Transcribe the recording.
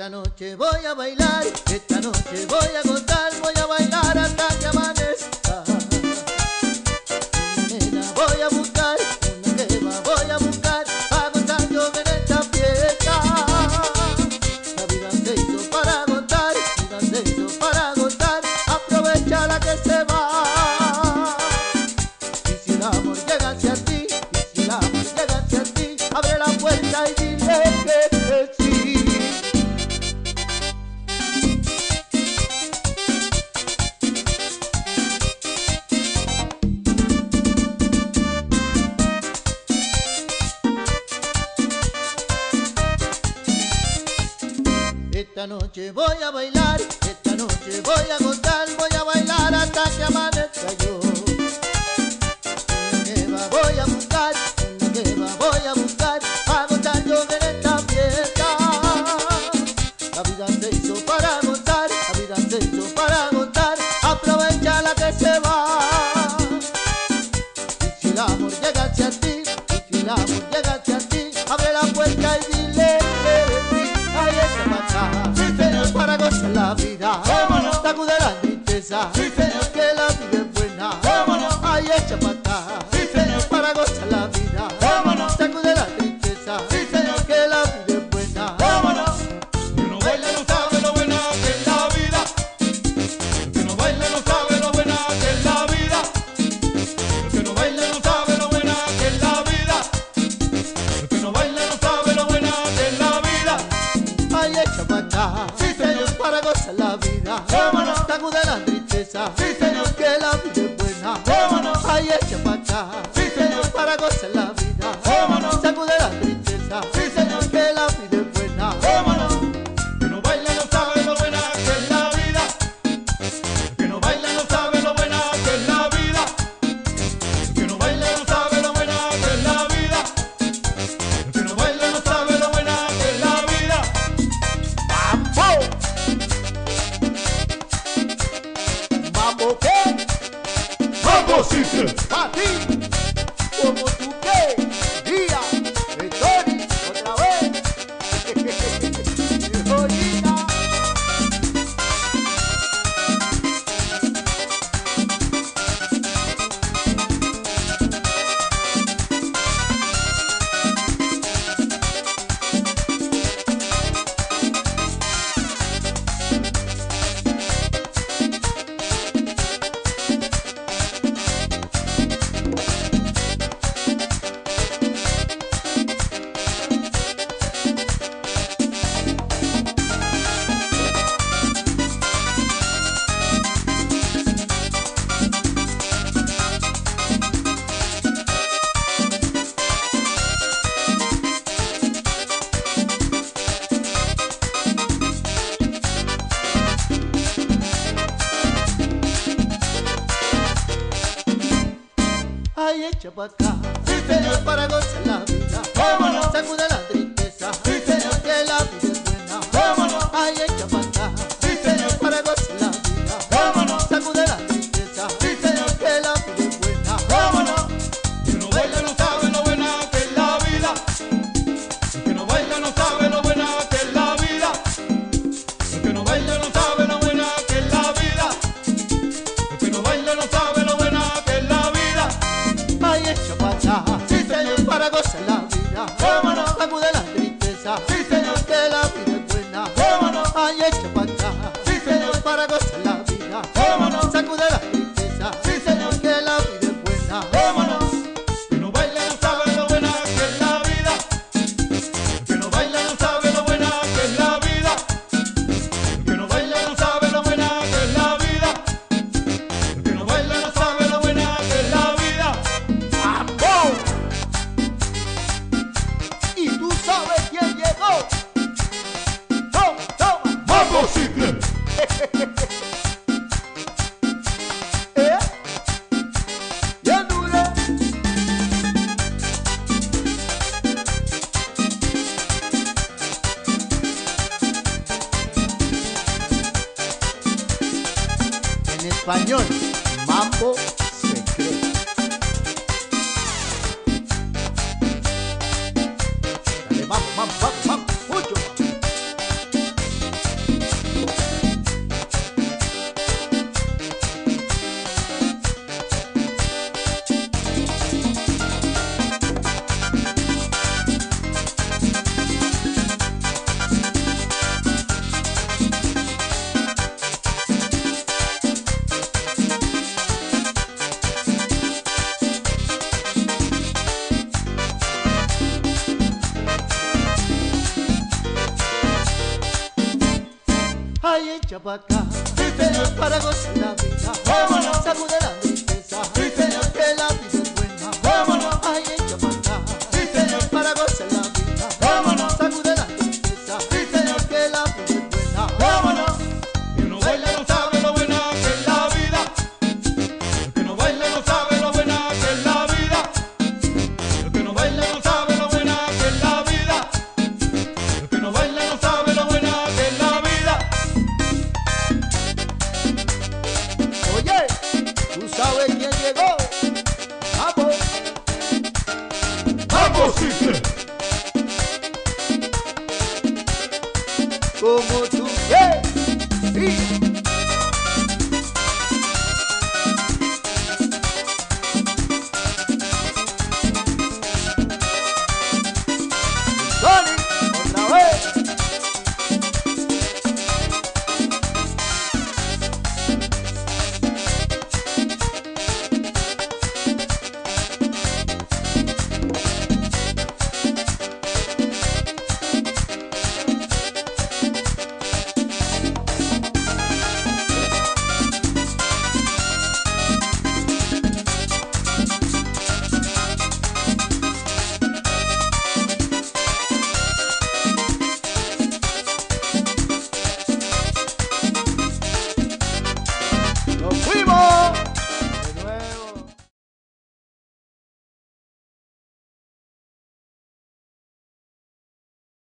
Esta noche voy a bailar, esta noche voy a gozar, voy a bailar hasta que amanezca. Una nena voy a buscar, una jeva voy a buscar, a gozar yo en esta fiesta. La vida se hizo para gozar, la vida se hizo para gozar, aprovecha la que se va. Y si el amor llega hacia ti, y si el amor llega hacia ti, abre la puerta y dile que sí. Esta noche voy a bailar, esta noche voy a gozar, voy a bailar hasta que amanezca yo. Una jeva voy a buscar, una jeva voy a buscar, a gozar yo en esta fiesta. La vida se hizo para gozar, la vida se hizo para gozar, aprovecha la que se va. Y si el amor llega hacia ti, y si el amor llega hacia ti, abre la puerta y dile que sí, ahí está pasada. Para gozar la vida, vámonos, sacude la tristeza, sí señor, que la vida es buena, vámonos, ahí echa pa' acá, sí señor, para gozar la vida, vámonos, sacude la tristeza, sí señor, que la vida es buena, vámonos. Que no baila no sabe lo buena que es la vida, que no baila no sabe lo buena que es la vida, que no baila no sabe lo buena que es la vida, que no baila no sabe lo buena que es la vida, Ahí echa pa' acá, sí señor, para gozar la vida, vámonos, sacude la tristeza, sí señor, que la vida es buena, vámonos, ahí echa pa' acá, sí señor, para gozar la vida, vámonos, sacude la tristeza, sí señor, que la vida es buena, vámonos. Que no baila no sabe lo buena que es la vida, que no baila no sabe lo buena que es la vida, que no baila no sabe lo buena que es la vida, que no baila no sabe lo buena que es la vida. Mambo que, ¡Mambo System! pa' ti, como tú querías, Tori, otra vez, Jorina. Ay, echa pa' acá, Sí señor, para gozar la vida, vámonos, sacude la tristeza, sí señor, que la vida es buena, vámonos, ay, echa pa' acá, sí señor, para gozar la vida, vámonos, sacude la tristeza, sí señor, que la vida es buena, vámonos. Que no baila no sabe lo buena que es la vida, que no baila no sabe lo buena que es la vida, que no baila no sabe lo buena que es la vida, que no baila no sabe lo buena que es la vida. ay, echa pa' acá, Sí señor, para gozar la vida, vámonos, sacude la tristeza, sí señor, que la vida es buena, vámonos, ay, echa pa' acá, sí señor, para gozar la vida, vámonos, sacude la tristeza, sí señor, que la vida es buena, vámonos. Que no baila no sabe lo buena que es la vida, que no baila no sabe lo buena que es la vida, que no baila no sabe lo buena que es la vida, que no baila no sabe lo buena que es la vida. ¡Mambo! Y tú sabes quién llegó. Toma, toma. ¡Mambo System! ¿Eh? Bien duro. En español, Mambo Secreto. Dale, vamos, vamos, vamos, vamos. Mucho vamos. echa pa' acá, Sí, señor. para gozar la vida, ¿Cómo no? sacude la